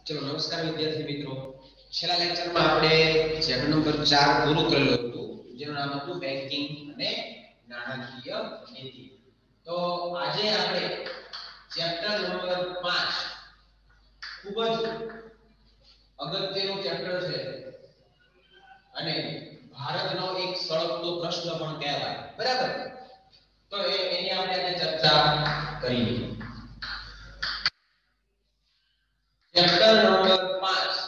चलो नमस्कार विद्यार्थी मित्रों। छेल्ला लेक्चરમાં આપણે ચેપ્ટર નંબર 4 પૂરું કરેલું હતું, જેનું નામ હતું બેન્કિંગ અને નાણાકીય નીતિ. તો આજે આપણે ચેપ્ટર નંબર 5 ખૂબ જ અગત્યનું ચેપ્ટર છે અને ભારતનો એક સળગતો પ્રશ્ન પણ કહેવાય, બરાબર? તો એની આપણે આજે ચર્ચા કરીએ. ચેપ્ટર નંબર 5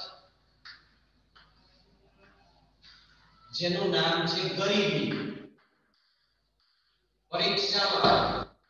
જેનું નામ છે ગરીબી. પરીક્ષામાં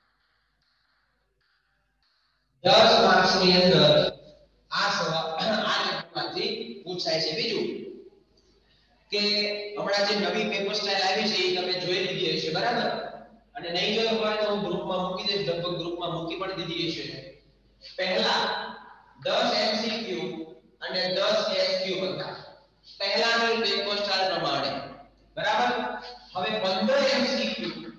10 માર્ક્સની અંદર આ સવાલ આ ચેપ્ટરમાંથી પૂછાય છે. બીજું કે હમણાં જે નવી પેપર સ્ટાઇલ આવી છે એ તમે જોઈ લીધી હશે, બરાબર? અને નહીં જોયો હોય તો હું ગ્રુપમાં મૂકી દઈશ, લગભગ ગ્રુપમાં મૂકી પણ દીધી હશે. પહેલા 10 MCQ અને 10 SQ હતા પહેલાની પેપર સ્ટાઇલ પ્રમાણે, બરાબર? હવે 15 MCQ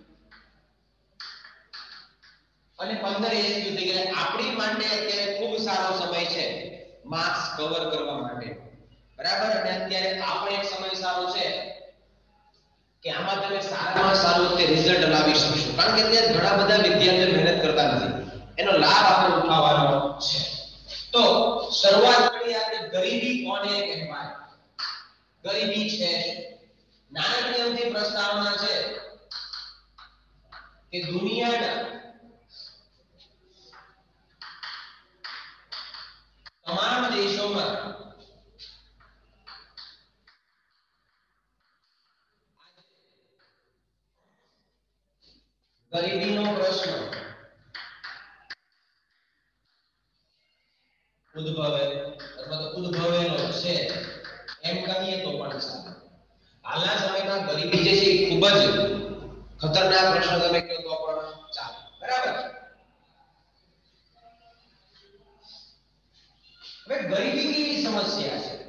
અને 15 SQ થઈ ગયા. આપણી માટે અત્યારે ખૂબ સારો સમય છે માર્ક્સ કવર કરવા માટે, બરાબર? અને અત્યારે આપણે એક સમય સારો છે કે આમાં તમે સારામાં સારું તે રિઝલ્ટ લાવી શકશો, કારણ કે અત્યારે ઘણા બધા વિદ્યાર્થીઓ મહેનત કરતા નથી, એનો લાભ આપણે ઉઠાવવાનો છે. તો શરૂઆત કરીએ આપણે ગરીબી કોને કહેવાય. ગરીબી છે નાણાકીય પ્રસ્તાવના છે કે દુનિયાના તમામ દેશોમાં ગરીબીનો પ્રશ્ન ઉદ્ભવે અથવા તો ઉદ્ભવેલો છે એમ કહીએ તો પણ ચાલે. હાલના સમયમાં ગરીબી જે છે એ ખૂબ જ ખતરનાક પ્રશ્ન તમે કહો તો પણ ચાલે, બરાબર? હવે ગરીબી કેવી સમસ્યા છે?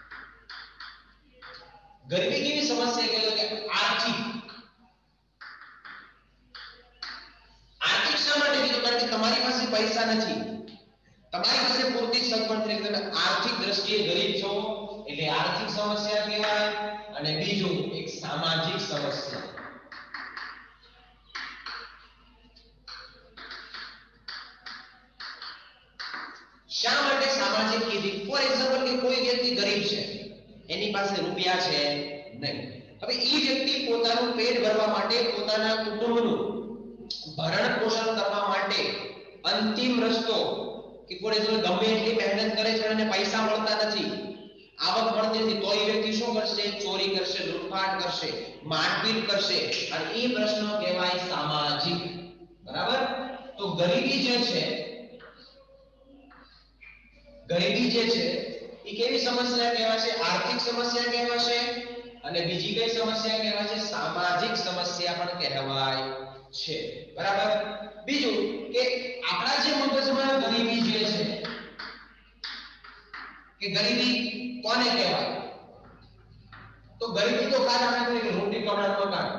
ગરીબી કેવી સમસ્યા કહે કે આર્થિક શા માટે કીધું? કારણ કે તમારી પાસે પૈસા નથી, તમારી પાસે પૂરતી સગવડ નથી, તમે આર્થિક દ્રષ્ટિએ ગરીબ છો એટલે આર્થિક સમસ્યા કહેવાય. અને બીજું એક સામાજિક સમસ્યા. શા માટે સામાજિક કીધી? ફોર એક્ઝામ્પલ કે કોઈ વ્યક્તિ ગરીબ છે, એની પાસે રૂપિયા છે નહીં. હવે એ વ્યક્તિ પોતાનું પેટ ભરવા માટે, પોતાના કુટુંબનું ભરણ પોષણ કરવા માટે અંતિમ રસ્તો કે ફોર એક્ઝામ્પલ ગમે એટલી મહેનત કરે છે અને પૈસા મળતા નથી, આવક મળતી નથી, તો એ વ્યક્તિ શું કરશે? ચોરી કરશે, લૂંટફાટ કરશે, મારપીટ કરશે, અને એ પ્રશ્ન કહેવાય સામાજિક, બરાબર? તો ગરીબી જે છે એ કેવી સમસ્યા કહેવાશે? આર્થિક સમસ્યા કહેવાશે. અને બીજી કઈ સમસ્યા કહેવાય છે? સામાજિક સમસ્યા પણ કહેવાય છે, બરાબર? બીજું કે આપણા જે મગજમાં ગરીબી જે છે કે ગરીબી કોને કહેવાય? તો ગરીબી તો ખાસ આપણે કહીએ કે રોટી કપડાં મકાન.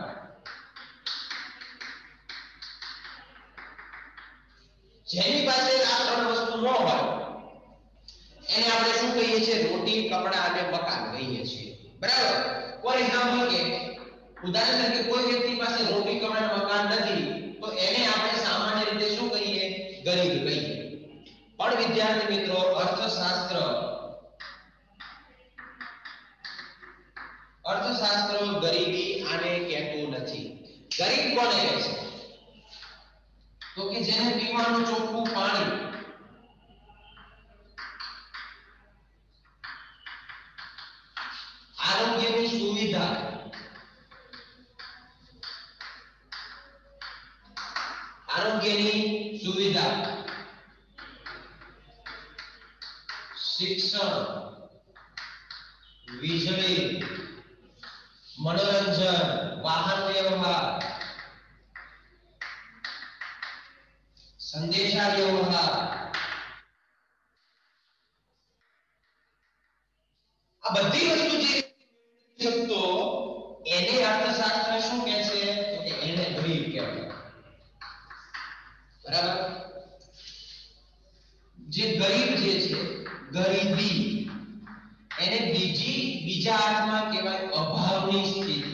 જેની પાસે આ ત્રણ વસ્તુ ન હોય એને આપણે શું કહીએ છીએ? રોટી, કપડાં અને મકાન કહીએ છીએ, બરાબર? ફોર એક્ઝામ્પલ કે ઉદાહરણ તરીકે કોઈ વ્યક્તિ પાસે રોટી, કપડાં અને મકાન નથી, તો એને આપણે સામાન્ય રીતે શું કહીએ? ગરીબ કહીએ. પણ વિદ્યાર્થી મિત્રો, અર્થશાસ્ત્ર ગરીબી આને કહેતું નથી. ગરીબ કોને કહે છે? તો કે જેને પીવાનું ચોખ્ખું પાણી, આરોગ્યની સુવિધા, શિક્ષણ, વીજળી, મનોરંજન, વાહન વ્યવહાર, સંદેશા વ્યવહાર, આ બધી વસ્તુ જે શકતો એને અર્થશાસ્ત્ર શું કહે છે? તો કે એને ગરીબ કહેવાય, બરાબર? જે ગરીબ જે છે ગરીબી, એને બીજા અર્થમાં કહેવાય અભાવની સ્થિતિ.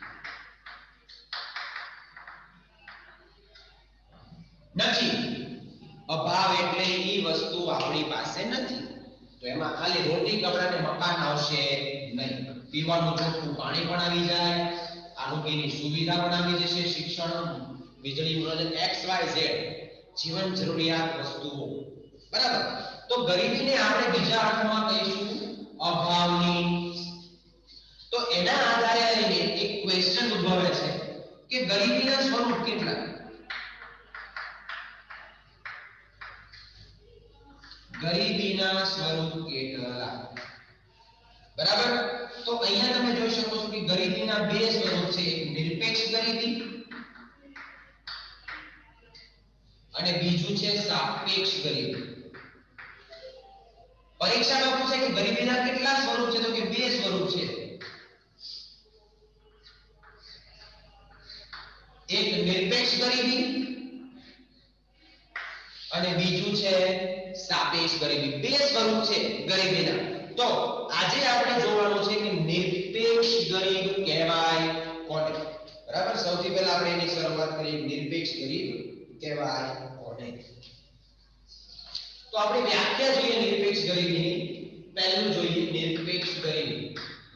નથી, અભાવ એટલે ઈ વસ્તુ આપણી પાસે નથી, તો એમાં ખાલી રોટી કપડા ને મકાન આવશે નહીં, પીવાનું ચોખ્ખું પાણી પણ આવી જાય, આરોગ્યની સુવિધા પણ આવી જશે, શિક્ષણ, વીજળી, મનોરંજન, XYZ જીવન જરૂરિયાત વસ્તુઓ. બરાબર. તો ગરીબીને આપણે બીજા અર્થમાં કહીશું અભાવની. તો એના આધારે લઈને એક ક્વેશ્ચન ઉદ્ભવે છે કે ગરીબીના સ્વરૂપ કેટલા? ગરીબીના સ્વરૂપ કેટલા? બરાબર. તો અહીંયા તમે જોઈ શકો છો કે ગરીબીના બે સ્વરૂપ છે, એક નિરપેક્ષ ગરીબી અને બીજું છે સાપેક્ષ ગરીબી. પરીક્ષામાં પૂછે કે ગરીબીના કેટલા સ્વરૂપ છે, તો કે બે સ્વરૂપ છે, એક નિરપેક્ષ ગરીબી અને બીજું છે સાપેક્ષ ગરીબી. બે સ્વરૂપ છે ગરીબીના. તો આજે આપણે જોવાનું છે કે નિરપેક્ષ ગરીબ કહેવાય કોને? બરાબર. સૌથી પહેલા આપણે એની શરૂઆત કરીએ, નિરપેક્ષ ગરીબ કહેવાય કોને? તો આપણે વ્યાખ્યા જોઈએ નિરપેક્ષ ગરીબીની. પહેલું જોઈએ નિરપેક્ષ ગરીબી.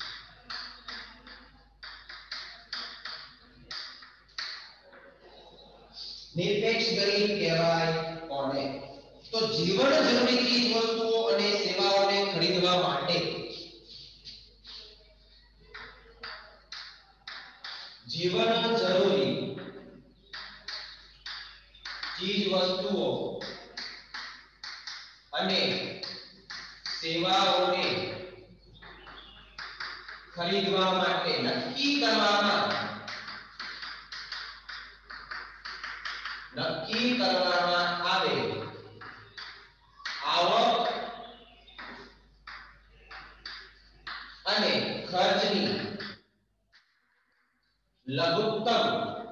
નિરપેક્ષ ગરીબ કહેવાય કોને? તો જીવન જરૂરી ચીજ વસ્તુઓ અને સેવાઓને ખરીદવા માટે જીવન જરૂરી ચીજ વસ્તુઓ અને સેવાઓને ખરીદવા માટે નક્કી કરવામાં આવે આવક અને ખર્ચની લઘુત્તમ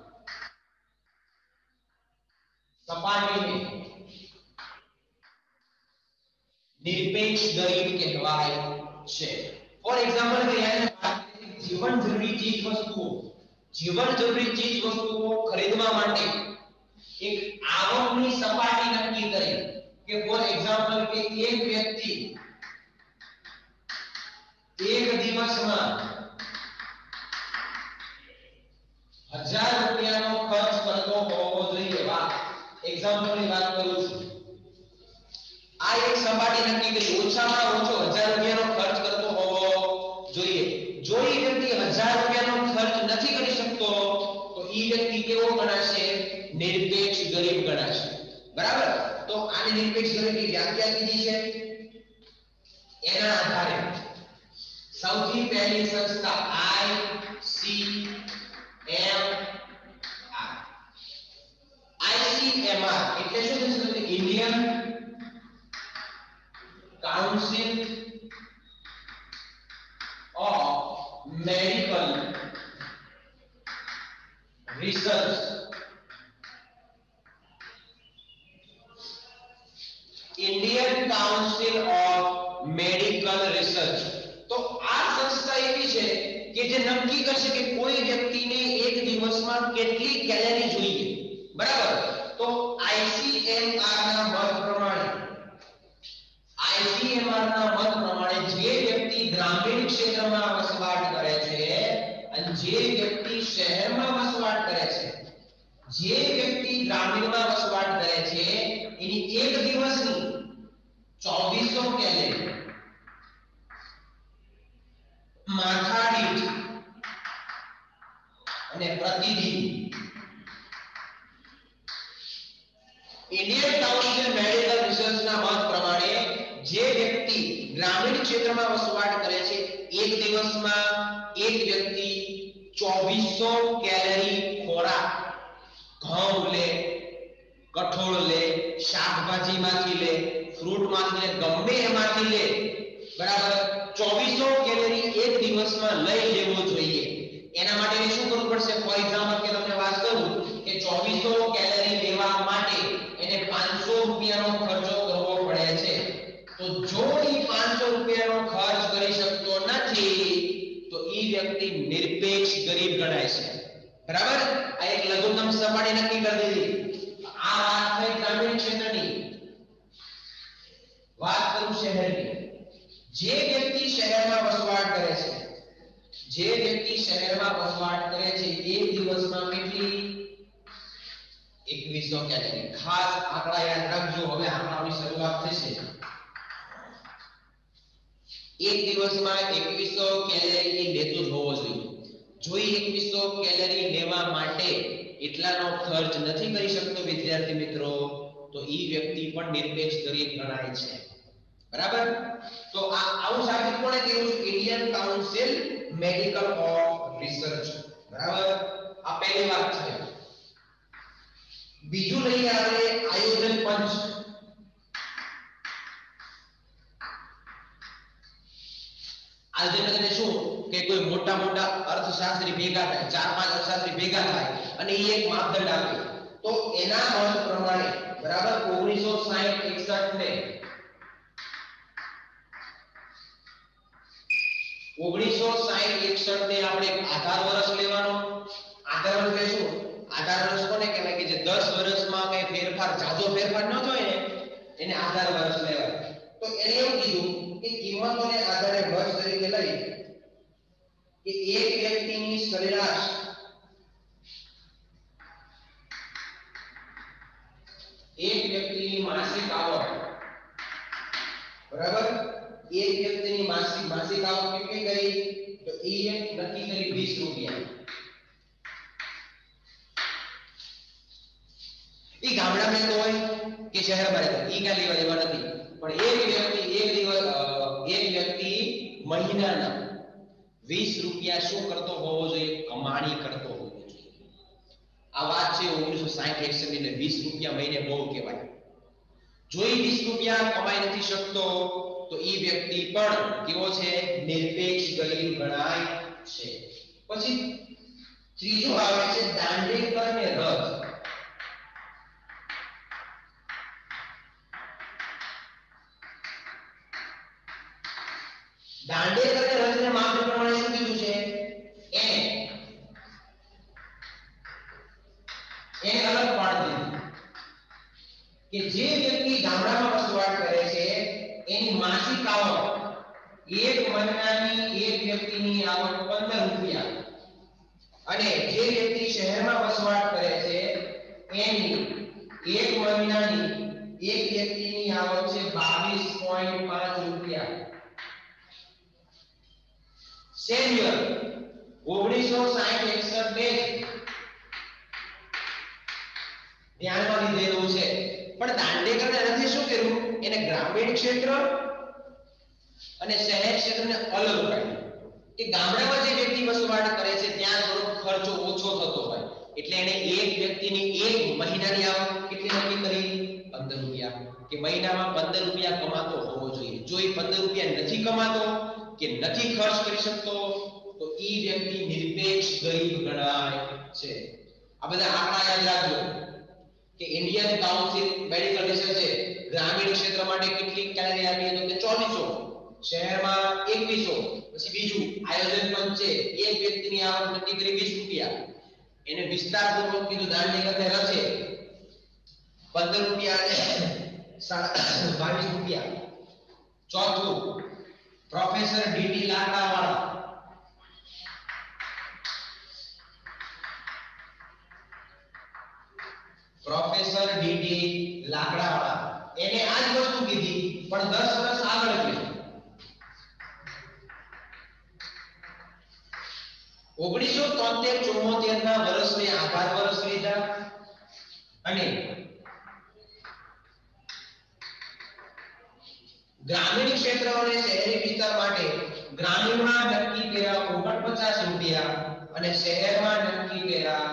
સપાટીને નિરપેક્ષ ગરીબ કહેવાય છે. ફોર એક્ઝામ્પલ જીવન જરૂરી ચીજ વસ્તુઓ ખરીદવા માટે એક આવકની સપાટી નક્કી કરી કે ફોર એક્ઝામ્પલ કે એક વ્યક્તિ એક દિવસમાં 1000 રૂપિયાનો ખર્ચ કરતો હોવો જોઈએ. વાહ, એક્ઝામ્પલની વાત કરું છું. આ એક સપાટી નક્કી કરી, ઓછામાં ઓછો 1000 રૂપિયાનો ખર્ચ કરતો હોવો જોઈએ. જો એ વ્યક્તિ 1000 રૂપિયાનો ખર્ચ નથી કરી શકતો તો એ વ્યક્તિ કેવો ગણાશે? નિરપેક્ષ ગરીબ ગણાશે. બરાબર. તો આને નિરપેક્ષ ગરીબની વ્યાખ્યા કીધી છે. એના આધારે સૌથી પહેલી સંસ્થા ICMR એટલે શું થશે? Indian council of medical research. Indian council of medical research. તો આ સંસ્થા એવી છે કે જે નક્કી કરશે કે કોઈ વ્યક્તિને એક દિવસમાં કેટલી કેલરી જોઈએ. બરાબર. તો ICMR ના મત પ્રમાણે જે વ્યક્તિ ગ્રામીણ ક્ષેત્રમાં વસવાટ કરે છે અને જે વ્યક્તિ શહેરમાં વસવાટ કરે છે, જે વ્યક્તિ ગ્રામીણમાં વસવાટ કરે છે એની એક દિવસની 2400 કેલરી માથાદીઠ અને પ્રતિદિન. ઇન્ડિયન કાઉન્સિલ મેડિકલ રિસર્ચના મત પ્રમાણે જે વ્યક્તિ ગ્રામીણ ક્ષેત્રમાં વસવાટ કરે છે એક દિવસમાં એક વ્યક્તિ 2400 કેલરી ખોરાક, ઘઉં લે, કઠોળ લે, શાકભાજીમાંથી લે, ફ્રૂટમાંથી લે, ગમે એમાંથી લે, બરાબર, 2400 કેલરી એક દિવસમાં લઈ લેવો જોઈએ. એના માટે શું કરવું પડશે? ફોર એક્ઝામ્પલ કે તમને વાત કરું કે 2400 કેલરી લેવા માટે એને 500 રૂપિયાનો ખર્ચો કરવો પડે છે. તો જો એ વ્યક્તિ નિરપેક્ષ ગરીબ ગણાય છે. બરાબર, આ એક લઘુત્તમ સપાટી નક્કી કરી દીધી. આ વાત થઈ ગ્રામીણ ક્ષેત્રની. વાત કરું શહેરની. જે વ્યક્તિ શહેરમાં વસવાટ કરે છે, જે વ્યક્તિ શહેરમાં વસવાટ કરે છે, એક દિવસમાં કેટલી 2100 કેલરી. ખાસ આંકડા યાદ રાખજો. હવે આંકડાની શરૂઆત થશે. એક દિવસમાં 2100 કેલરી લેતો જ હોવો જોઈએ. જો 2100 કેલરી લેવા માટે એટલાનો ખર્ચ નથી કરી શકતો વિદ્યાર્થી મિત્રો, તો ઈ વ્યક્તિ પણ નિરપેક્ષ ગરીબ ગણાય છે. બરાબર, તો આ આવું સાબિત કોણે કર્યું? Indian council medical of research. બરાબર, આ પહેલી વાત છે. બીજું લઈએ આપણે આયોજન પંચ. આયોજન એટલે શું કે કોઈ મોટા મોટા અર્થશાસ્ત્રી ભેગા થાય, 4-5 અર્થશાસ્ત્રી ભેગા થાય અને એ એક માપદંડ આપે. તો એના મત પ્રમાણે બરાબર 1960-61 ને 1960-61 ને આપણે આધાર વર્ષ લેવાનો. આધાર વર્ષ એટલે શું? આધાર વર્ષ કોને કહેવાય? કે જે 10 વર્ષમાં કઈ ફેરફાર, જાજો ફેરફાર ન થાય ને એને આધાર વર્ષ લેવાય. તો એને એવું કીધું કે કિંમતોને આધારે વર્ષ તરીકે લઈ કે એક વ્યક્તિની સરેરાશ માસિક આવક, બરાબર, એક વ્યક્તિની માસિક આવક કેટલી કરી? તો એ નક્કી કરી 20 રૂપિયા. એ ગામડામાં તો હોય કે શહેરમાં રહેતો ઈ કાઈ લેવા દેવા નથી. પણ એક વ્યક્તિ મહિનાના 20 રૂપિયા શું કરતો હોવો જોઈએ? કમાણી કરતો હોવો જોઈએ. આ વાત છે 1960-61 ને 20 રૂપિયા મહિને બહુ કહેવાય. જો એ 20 રૂપિયા કમાઈ નથી શકતો તો એ વ્યક્તિ પણ કેવો છે? નિરપેક્ષ ગરીબ ગણાય છે. પછી ત્રીજું આવે છે દાંડેકર ને રથ. દાંડેકર અને રથના માપદંડ પ્રમાણે શું કીધું છે? એને અલગ પાડી દીધું કે જે વ્યક્તિ ગામડામાં વસવાટ કરે છે એની માસિક આવક એક મહિનાની એક વ્યક્તિની આવક 15 રૂપિયા અને જે વ્યક્તિ શહેરમાં વસવાટ કરે છે એની એક મહિનાની એક વ્યક્તિની આવક છે 22.5 રૂપિયા. સેન્યર 1960-61 ને ધ્યાનમાં લીધેલું છે. પણ દાંડેકરને નથી શું કર્યું? એને ગ્રામીણ ક્ષેત્ર અને શહેર ક્ષેત્રને અલગ પાડ્યું. કે ગામડામાં જે વ્યક્તિ વસવાટ કરે છે ત્યાં થોડો ખર્ચો ઓછો થતો હોય એટલે એને એક વ્યક્તિની એક મહિનાની આવક કેટલી નક્કી કરી? 15 રૂપિયા. કે મહિનામાં 15 રૂપિયા કમાતો હોવો જોઈએ. જો એ 15 રૂપિયા નથી કમાતો કે નથી ખર્ચ કરી શકતો તો ઈ વ્યક્તિ નિરપેક્ષ ગરીબ ગણાય છે. આ બધા આંકડા યાદ રાખજો કે ઇન્ડિયન કાઉન્સિલ મેડિકલ રિસર્ચે ગ્રામીણ ક્ષેત્ર માટે કેટલી કેલરી આપી? તો કે 2400, શહેરમાં 2100. પછી બીજું આયોજન પંચે એક વ્યક્તિની આવક નક્કી કરી 20 રૂપિયા. એને વિસ્તારપૂર્વક કીધું દાંડેકરને રચે 15 રૂપિયા અને 22 રૂપિયા. ચોથું પ્રોફેસર ડીટી લાકડાવાળા એને આ જ વસ્તુ કીધી પણ 10 વર્ષ આગળ ગઈ. 1973-74 ના વર્ષને આધાર વર્ષ લીધા અને ગ્રામીણ ક્ષેત્ર અને શહેરી વિસ્તાર માટે ગ્રામીણમાં નક્કી કર્યા 49 રૂપિયા અને શહેરમાં નક્કી કર્યા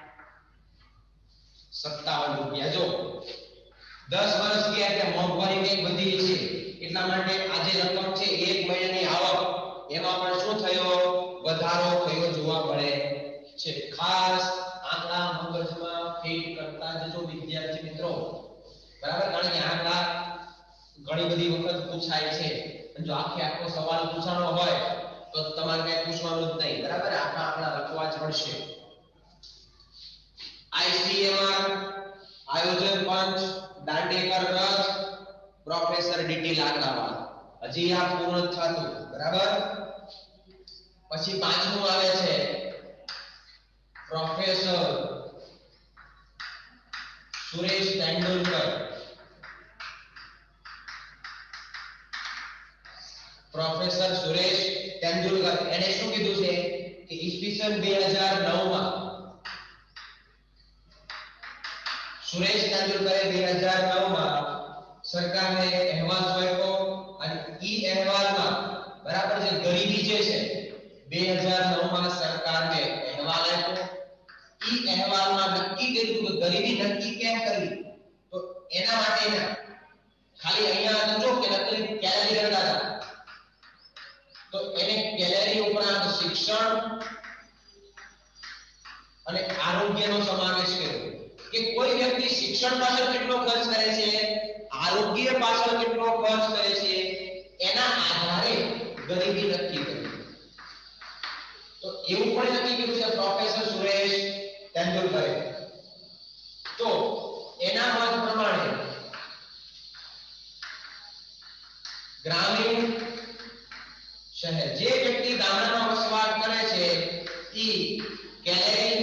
57 રૂપિયા. જો 10 વર્ષ ગયા એટલે મોંઘવારી કઈ વધી છે એટલા માટે આજે રકમ છે એક મહિનાની આવક એમાં પણ શું થયો? વધારો થયો જોવા મળે છે. ખાસ આંકડા મગજમાં ફિટ કરતા જજો વિદ્યાર્થી મિત્રો. બરાબર, કારણ કે આંકડા ઘણી બધી વખત પૂછાય છે. જો આખો સવાલ પૂછાનો હોય તો તમારે કઈ પૂછવાનું જ નહીં, બરાબર? આપણા લખવા જ પડશે. ICMR, આયોજન પંચ, દાંડેકર રથ, પ્રોફેસર ડીટી લાકાવા. હજી આ પૂર્ણ થતું, બરાબર? પછી પાંચમું આવે છે પ્રોફેસર સુરેશ તેંડુલકર. પ્રોફેસર સુરેશ તેંડુલકર એને શું કીધું છે કે ઈસવીસન 2009 માં સુરેશ તેંડુલકરે 2009 માં સરકારને અહેવાલ સોંપ્યો અને ઈ અહેવાલમાં બરાબર જે ગરીબી જે છે 2009 માં સરકારને અહેવાલ આપ્યો. ઈ અહેવાલમાં નક્કી કર્યું કે ગરીબી નક્કી કેમ કરવી, તો એના માટે ખાલી અહીંયા જો કે નક્કી કેલેરી કરતા હતા, તો એને કેલેરી ઉપરાંત શિક્ષણ અને આરોગ્યનો સમાવેશ કર્યો કે કોઈ વ્યક્તિ શિક્ષણ પાછળ કેટલો ખર્ચ કરે છે, આરોગ્ય પાછળ કેટલો ખર્ચ કરે છે, એના આધારે ગરીબી નક્કી કરી. તો એવું પણ નક્કી કર્યું છે પ્રોફેસર સુરેશ તેંડુલકરે. તો એના મત પ્રમાણે ગ્રામીણ શહેર જે વ્યક્તિ ગામડામાં વસવાટ કરે છે ઈ કેલેરી,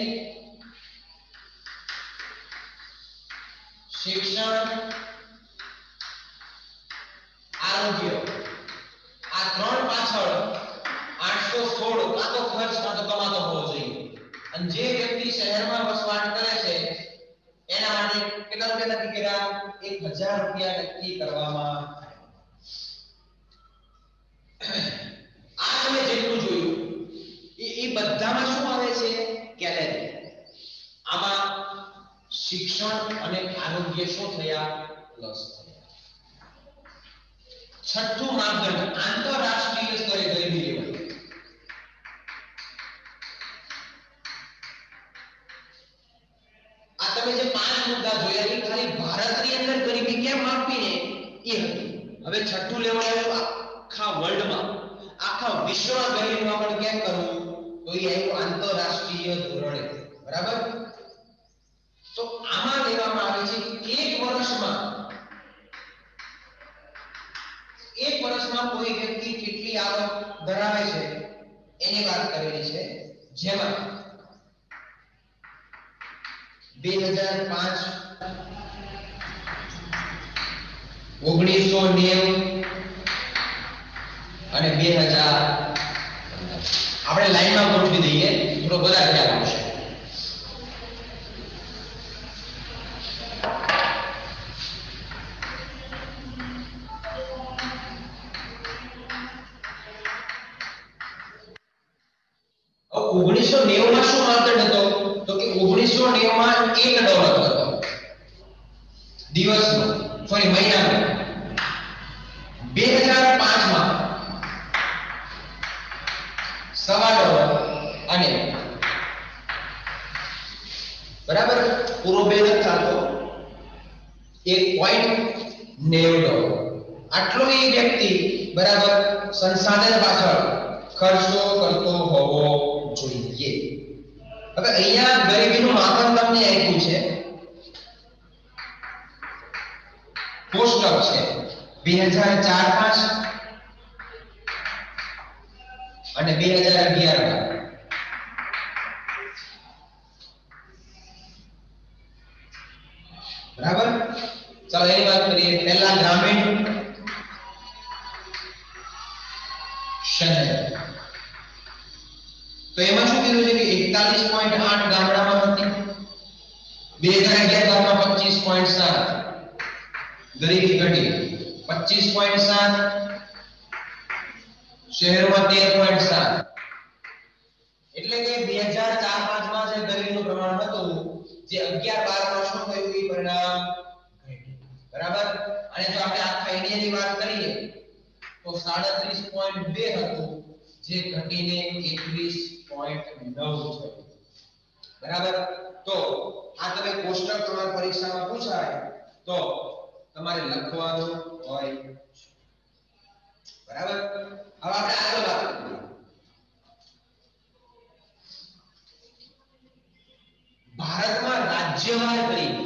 શિક્ષણ, આરોગ્ય આ ત્રણ પાછળ 816 કાં તો ખર્ચ કાં તો કમાતો હોવો જોઈએ. અને જે વ્યક્તિ શહેરમાં વસવાટ કરે છે એના માટે કેટલા રૂપિયા નક્કી કર્યા? 1000 રૂપિયા નક્કી કરવામાં આ તમે જેટલું જોયું એ બધામાં શું આવે છે? કેલેરી. આમાં શિક્ષણ અને આરોગ્ય શું થયા? પ્લસ થયા. છઠ્ઠું માપદંડ આંતરરાષ્ટ્રીય સ્તરે ગરીબી લેવલ. આ તમે જે 5 મુદ્દા જોયા એ ખાલી ભારતની અંદર ગરીબી કેમ માપવી ને એ હતી. હવે છઠ્ઠું લેવલ આવ્યું આખા વર્લ્ડમાં, આખા વિશ્વમાં ગરીબીનું માપન કેમ કરવું, તો એ આવ્યું આંતરરાષ્ટ્રીય ધોરણે, બરાબર? તો આમાં લેવામાં આવે છે એક વર્ષમાં કોઈ વ્યક્તિ કેટલી આવક ધરાવે છે એની વાત કરેલી છે. જેમાં 2005, 1990 અને 2000 આપણે લાઈનમાં ગોઠવી દઈએ, થોડો બધા ખ્યાલ આવશે. $1990 માં શું માપદંડ હતો? તો કે 1990 માં $1 હતો દિવસનો, સોરી મહિનાનો. 2005 માં $1.25 અને બરાબર પૂરો બે નથી થતો $1.90. આટલો એ વ્યક્તિ બરાબર સંસાધન પાછળ ખર્ચો કરતો હોવો જોઈએ. હવે અહીંયા ગરીબીનું માપન તમને આપ્યું છે, કોષ્ટક છે 2004-5 અને 2011. બરાબર? ચાલો એની વાત કરીએ. પહેલા ગ્રામીણ શહેર. તો એમાં શું કીધું છે કે 41.8 ગામડામાં હતી, 2011 માં 25.7 ગરીબી ઘટી, 25.7 શહેરમાં 13.7. એટલે કે 2004-5 માં જે ગરીબીનું પ્રમાણ હતું જે 11-12 માં શું થયું એ પરિણામ ઘટ્યું, બરાબર? અને જો આપણે આખા ઇન્ડિયાની વાત કરીએ તો 37.2 હતું જે ઘટીને 21.9 થયું, બરાબર? તો આ તમે કોષ્ટક તમારી પરીક્ષામાં પૂછાય તો તમારે લખવાનું હોય, બરાબર? હવે આપણે આગળ વાત કરીએ. ભારતમાં રાજ્યવાર ગરીબી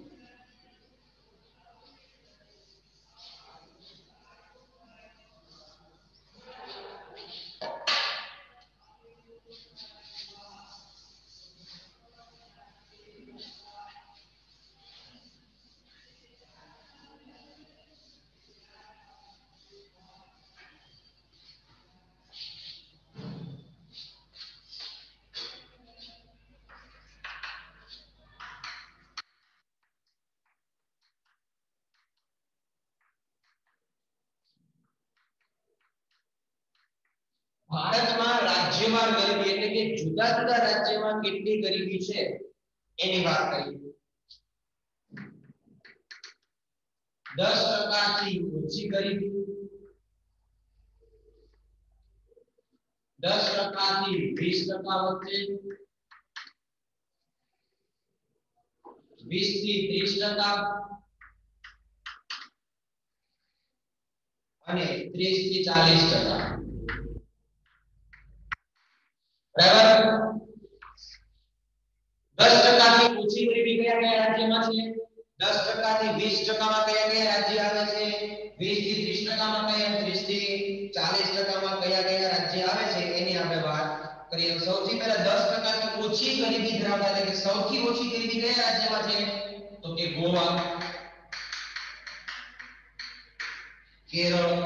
ભારતમાં રાજ્યમાં ગરીબી એટલે કે જુદા જુદા રાજ્યમાં કેટલી ગરીબી છે એની વાત કરીએ 10% થી ઓછી ગરીબી 10% થી 20% વચ્ચે 20 થી 30% અને 30 થી 40%. બરાબર 10% થી ઓછી ગરીબી કયા કયા રાજ્યમાં છે 10% થી 20% માં કયા કયા રાજ્ય આવે છે 20 થી 30% માં કયા 30 થી 40% માં કયા કયા રાજ્ય આવે છે એની આપણે વાત કરીએ સૌથી પહેલા 10% થી ઓછી ગરીબી ધરાવતા એટલે કે સૌથી ઓછી ગરીબી કયા રાજ્યમાં છે તો કે ગોવા કેરળ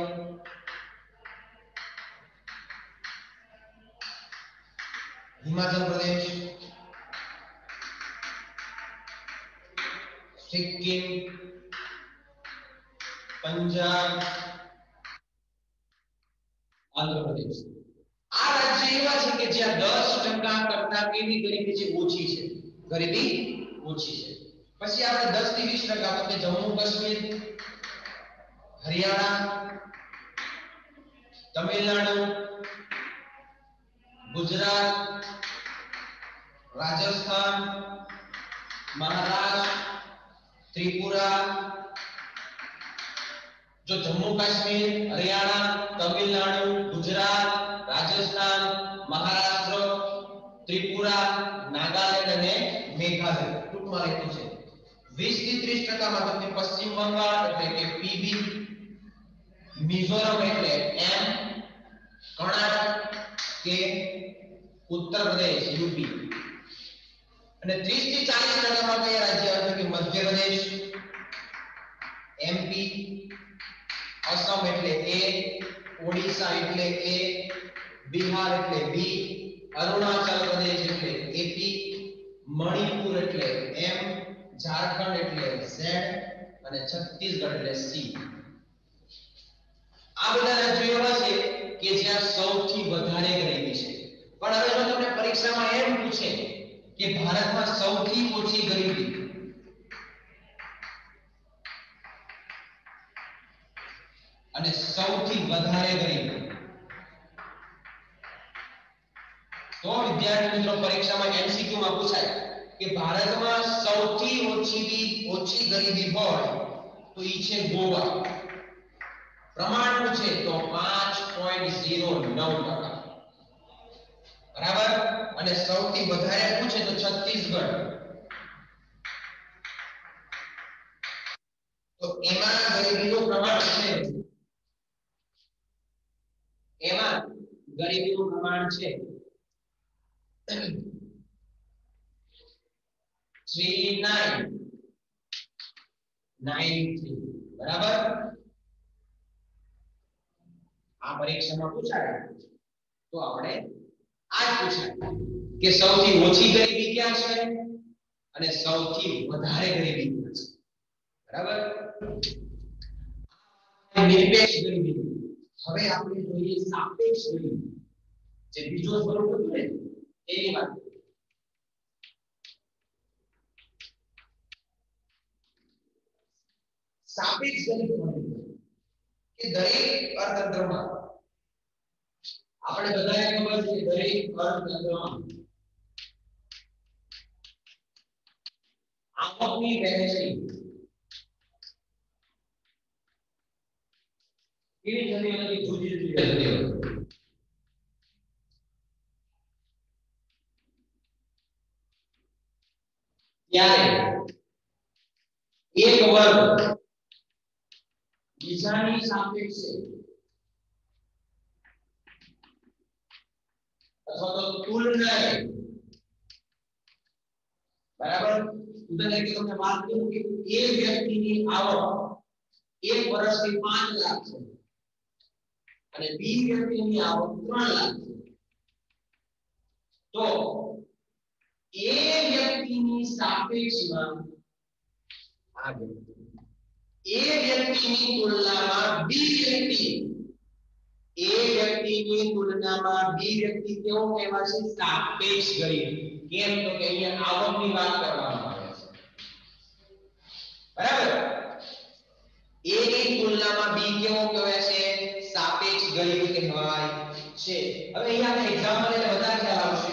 हिमाचल प्रदेश सिक्किम पंजाब आंध्र प्रदेश આ રાજ્ય એવા છે કે જ્યાં 10% કરતા કેવી ગરીબી છે ઓછી છે ગરીબી ઓછી છે પછી આપણે 10 થી 20% તો કે જમ્મુ કાશ્મીર હરિયાણા તમિલનાડુ गुजरात राजस्थान महाराष्ट्र त्रिपुरा जो जम्मू कश्मीर हरियाणा तमिलनाडु गुजरात राजस्थान महाराष्ट्र त्रिपुरा नागालैंड અને મેઘાલય ટૂંકમાં લખ્યું છે 20 થી 30% માં તમને પશ્ચિમ બંગાળ એટલે કે પીબી મિઝોરમ એટલે એમ કર્ણાટક કે उत्तर प्रदेश यूपी અને 30 થી 40% માં કયા રાજ્ય આવે કે મધ્ય પ્રદેશ એમપી असम એટલે એ ઓડિશા એટલે એ બિહાર એટલે બી અરુણાચલ પ્રદેશ એટલે એપી મણિપુર એટલે એમ ઝારખંડ એટલે ઝેડ અને છત્તીસગઢ એટલે સી આ બધા રાજ્યો એવા છે કે જ્યાં સૌથી વધારે ગરીબી છે પણ હવે જો તમને પરીક્ષામાં એમ પૂછે કે ભારતમાં સૌથી ઓછી ગરીબી અને સૌથી વધારે ગરીબી તો વિદ્યાર્થી મિત્રો પરીક્ષામાં એમસીક્યુ માં પૂછાય કે ભારતમાં સૌથી ઓછી ગરીબી હોય તો ઈ છે ગોવા પ્રમાણ પૂછે તો 5.09% બરાબર અને સૌથી વધારે પૂછે તો છત્તીસગઢ તો એમાં ગરીબીનું પ્રમાણ છે એમાં ગરીબીનું પ્રમાણ છે 3993 બરાબર આ પરીક્ષામાં પૂછાય તો આપણે આ પૂછાય કે સૌથી ઓછી ગરીબી ક્યાં છે અને સૌથી વધારે ગરીબી ક્યાં છે બરાબર નિરપેક્ષ ગરીબી હવે આપણે જોઈએ સાપેક્ષ ગરીબી જે બીજો સ્વરૂપ હતું ને એની વાત સાપેક્ષ ગરીબી કે દરેક અર્થતંત્રમાં આપણે બધાને ખબર છે દરેક અર્થતંત્રમાં આવકની વહેંચણી કેવી થતી હતી જુદી જુદી થતી હતી એક વર્ગ બીજાની સાપેક્ષે અથવા તો તુલનાએ બરાબર ઉદાહરણ તરીકે તમને વાત કરું કે એ વ્યક્તિની આવક એક વર્ષની 5 લાખ છે અને બી વ્યક્તિની આવક 3 લાખ છે તો એ વ્યક્તિની સાપેક્ષમાં આ વ્યક્તિ એ વ્યક્તિની તુલનામાં બી વ્યક્તિ એ વ્યક્તિની તુલનામાં બી વ્યક્તિ કેવો કહેવાશે સાપેક્ષ ગરીબ કેમ તો કે અહીંયા આવકની વાત કરવામાં આવે છે બરાબર એ ની તુલનામાં બી કેવો કહેવાશે સાપેક્ષ ગરીબ કહેવાય છે હવે અહીંયા આપણે એક્ઝામ્પલ એટલે વધારે ખ્યાલ આવશે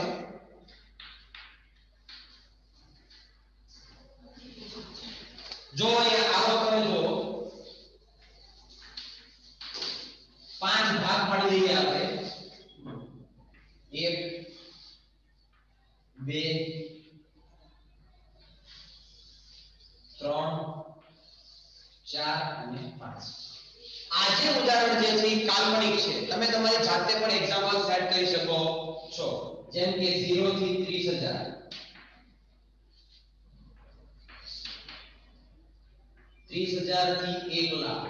જો અહીંયા આવક તમે જો 5 ભાગ પાડી દઈએ આપણે 1 2 3 4 અને 5 આ જે ઉદાહરણ જે છે એ કાલ્પનિક છે તમે તમારી જાતે પણ એક્ઝામ્પલ સેટ કરી શકો છો જેમ કે 0 થી 30000 30,000 થી 1 લાખ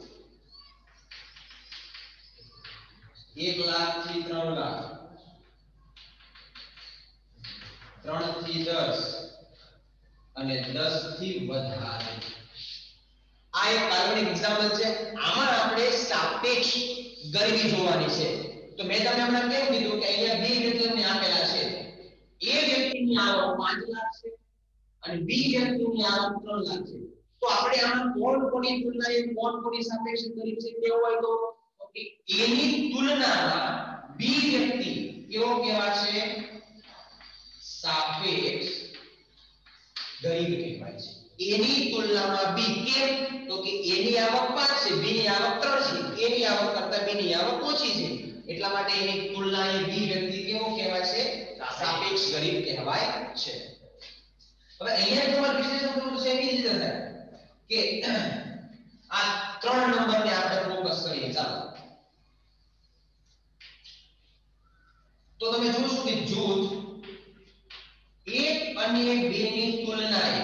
1 લાખ થી 3 લાખ 3 થી 10 અને 10 થી વધારે આ એક કાલ્પનિક એક્ઝામ્પલ છે આમાં આપણે સાપેક્ષ ગરીબી જોવાની છે તો મેં તમને હમણાં કેમ કીધું કે અહીંયા બે વ્યક્તિઓને આપેલા છે એ વ્યક્તિની આવક 5 લાખ છે અને બી વ્યક્તિની આવક 3 લાખ છે તો આપણે આમાં કોણ કોની તુલનાએ કોણ કોની સાપેક્ષ ગરીબ છે કેવો હોય તો એ ની તુલનામાં બી વ્યક્તિ કેવો કહેવાશે સાપેક્ષ ગરીબ કહેવાય છે એની તુલનામાં બી કેમ તો કે એની આવક 5 છે બી ની આવક 3 છે એની આવક કરતા બી ની આવક ઓછી છે એટલા માટે એની તુલનાએ બી વ્યક્તિ કેવો કહેવાય છે સાપેક્ષ ગરીબ કહેવાય છે હવે અહીંયા તમારે વિશ્લેષણ કરવું છે એવી રીતે થાય કે આ 3 નંબરને આપણે ફોકસ કરીએ ચાલો તો તમે જોશો કે જૂથ 1 અને 2 ની તુલનાએ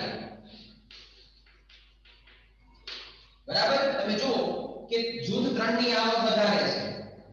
બરાબર તમે જુઓ કે જૂથ 3 ની આવક વધારે છે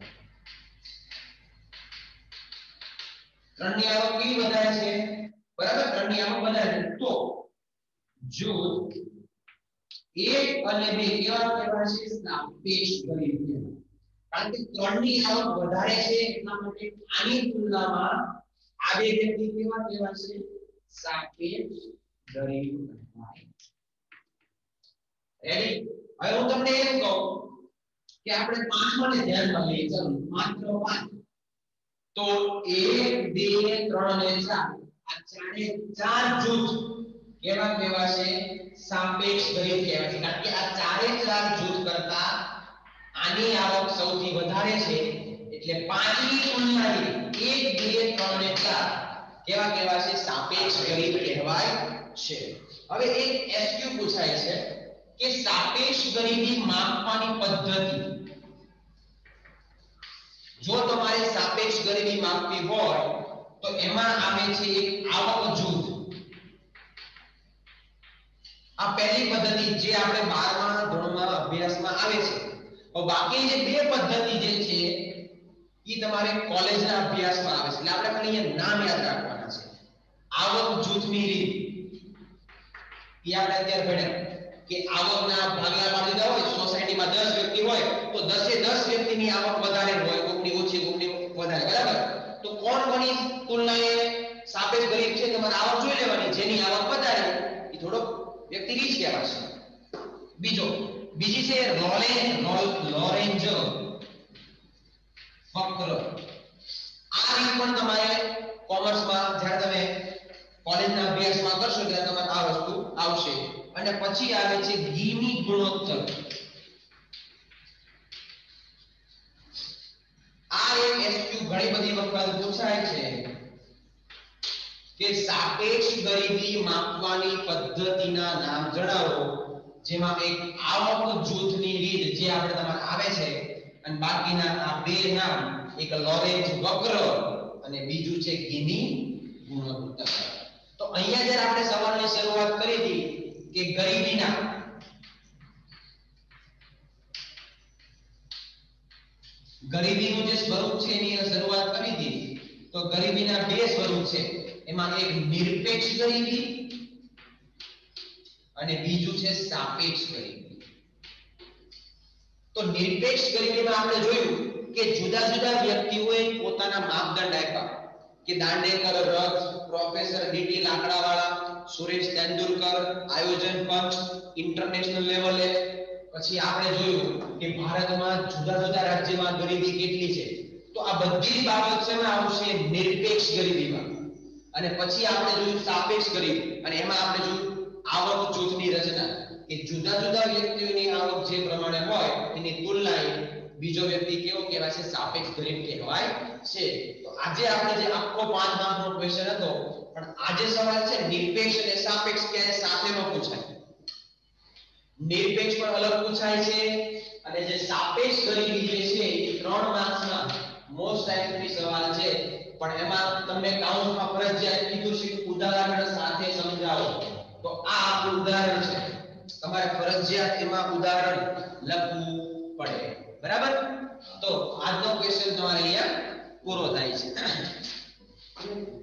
3 ની આવક કેવી વધારે છે બરાબર 3 ની આવક વધારે છે તો જૂથ 1 અને 2 કેવા કહેવાય છે સાપેક્ષ ગરીબ કારણ કે 3 ની આવક વધારે છે એટલા માટે આની તુલનામાં આ બે વ્યક્તિ કેવા કહેવાય છે સાપેક્ષ ગરીબ કહેવાય રેડી હવે હું તમને એમ કહું કે આપણે 5 મને ધ્યાનમાં લઈએ ચાલો માત્ર 5 તો 1 2 3 અને 4 આ ચારે ચાર જૂથ કેવા કહેવાશે સાપેક્ષ ગરીબ કહેવાય છે કારણ કે આ ચારે ચાર જૂથ કરતા આની આવક સૌથી વધારે છે એટલે 5 ની તુલનાએ 1 2 3 અને 4 કેવા કહેવાશે સાપેક્ષ ગરીબ કહેવાય છે હવે એક એસક્યુ પૂછાય છે કે સાપેક્ષ ગરીબી માપવાની પદ્ધતિ જો તમારે સાપેક્ષ ગરીબી માપવી હોય તો એમાં આવે છે એક આવક જૂથ આ પહેલી પદ્ધતિ જે આપણે 12મા ધોરણમાં અભ્યાસમાં આવે છે તો બાકી જે બે પદ્ધતિ જે છે ઈ તમારે કોલેજના અભ્યાસમાં આવે છે એટલે આપણે ખાલી અહીંયા નામ યાદ રાખવાના છે આવક જૂથની રીત ઈ આપણે અત્યારે ભણ્યા કે આવકના ભાગલા પાડી દીધા હોય સોસાયટીમાં 10 વ્યક્તિ હોય તો 10 એ 10 વ્યક્તિની આવક વધારે હોય કોકની ઓછી કોકની વધારે બરાબર તો કોણ કોની તુલનાએ સાપેક્ષ ગરીબ છે તમારે આવક જોઈ લેવાની જેની આવક વધારે એ થોડો વ્યક્તિ રીચ કહેવાશે બીજી છે લોરેન્જ વક્ર આ રીત પણ તમારે કોમર્સમાં જ્યારે તમે કોલેજના અભ્યાસમાં કરશો ત્યારે તમારે આ વસ્તુ આવશે અને પછી આવે છે ગીની ગુણોત્તર આ એક એસક્યુ ઘણી બધી વખત પૂછાય છે કે સાપેક્ષ ગરીબી માપવાની પદ્ધતિના નામ જણાવો જેમાં એક આવક જૂથની રીત જે આપણે તમારે આવે છે અને બાકીના આ બે નામ એક લોરેન્જ વક્ર અને બીજું છે ગિની ગુણોત્તર. તો અહીંયા જ્યારે આપણે સવાલની શરૂઆત કરી હતી કે ગરીબીનું જે સ્વરૂપ છે એની શરૂઆત કરી હતી, તો ગરીબીના બે સ્વરૂપ છે. એમાં એક નિરપેક્ષ ગરીબી અને બીજું છે સાપેક્ષ ગરીબી. તો નિરપેક્ષ ગરીબીમાં આપણે જોયું કે જુદા જુદા વ્યક્તિઓએ પોતાના માપદંડ આપ્યા કે દાંડેકર રથ, પ્રોફેસર ડીટી લાકડાવાળા, સુરેશ તેંડુલકર, આયોજન પંચ, ઇન્ટરનેશનલ લેવલે. પછી આપણે જોયું કે ભારતમાં જુદા જુદા રાજ્યમાં ગરીબી કેટલી છે. તો આ બધી બાબત છે ને આવશે નિરપેક્ષ ગરીબીમાં. અને પછી આપણે જોયું સાપેક્ષ ગરીબી, અને એમાં આપણે જોયું આવક જૂથની રચના કે જુદા જુદા વ્યક્તિઓની આવક જે પ્રમાણે હોય એની તુલનાએ બીજો વ્યક્તિ કેવો કહેવાય છે, સાપેક્ષ ગરીબ કહેવાય છે. તો આજે આપણે જે આખો 5 માર્કનો ક્વેશ્ચન હતો, પણ આજે સવાલ છે નિરપેક્ષ અને સાપેક્ષ ક્યારે સાથેનો પૂછાય. નિરપેક્ષ પણ અલગ પૂછાય છે અને જે સાપેક્ષ ગરીબી જે છે એ 3 માર્ક્સમાં મોસ્ટ ટાઈમલી સવાલ છે. પણ એમાં તમને કાઉન્ટમાં ફરજિયાત કીધું છે ઉદાહરણ સાથે સમજાવો. તો આ આપણું ઉદાહરણ છે, તમારે ફરજિયાત એમાં ઉદાહરણ લખવું પડે. બરાબર? તો આજનો ક્વેશ્ચન તમારે અહીંયા પૂરો થાય છે.